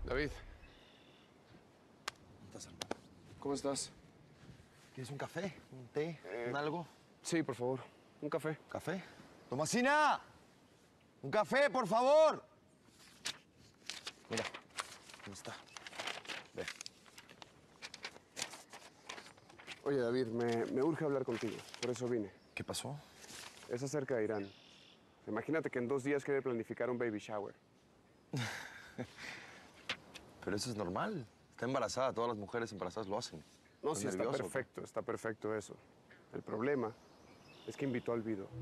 David, ¿Cómo estás, hermano? ¿cómo estás? ¿Quieres un café? ¿Un té? ¿Un algo? Sí, por favor. Un café. ¿Café? ¡Tomasina! ¡Un café, por favor! Mira, ¿dónde está? Ve. Oye, David, me urge hablar contigo. Por eso vine. ¿Qué pasó? Es acerca de Irán. Imagínate que en 2 días quiere planificar un baby shower. Pero eso es normal. Está embarazada. Todas las mujeres embarazadas lo hacen. No, ¿Estás sí, nervioso? está perfecto eso. El problema es que invitó al Vido.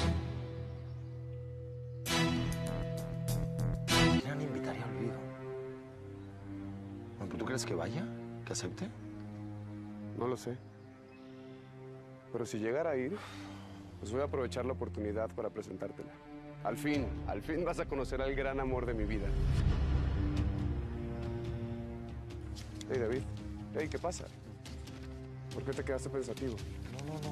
Irán invitaría a Olvido. Bueno, ¿pero tú crees que vaya? ¿Que acepte? No lo sé. Pero si llegara a ir, pues voy a aprovechar la oportunidad para presentártela. Al fin vas a conocer al gran amor de mi vida. Hey, David. Hey, ¿qué pasa? ¿Por qué te quedaste pensativo? No.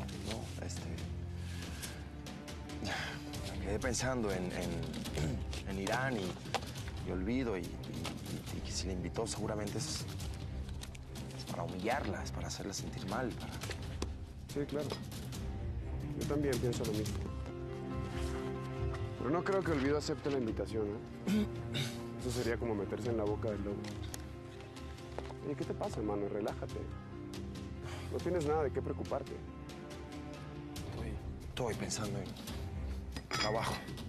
Me quedé pensando en Irán y Olvido y que si la invitó seguramente es para humillarla, es para hacerla sentir mal, para... Sí, claro. Yo también pienso lo mismo. Pero no creo que Olvido acepte la invitación, ¿eh? Eso sería como meterse en la boca del lobo. Oye, ¿qué te pasa, hermano? Relájate. No tienes nada de qué preocuparte. Estoy pensando en trabajo.